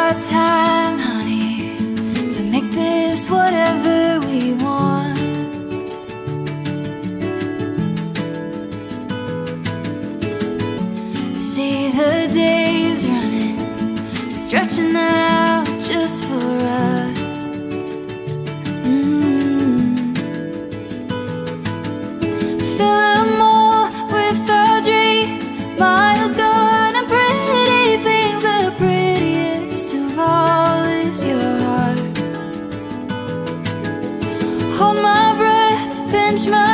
got time, honey, to make this whatever we want. See the days running, stretching out just for us. Fill them all with our dreams, miles gone and pretty things. The prettiest of all is your heart. Hold my breath, pinch my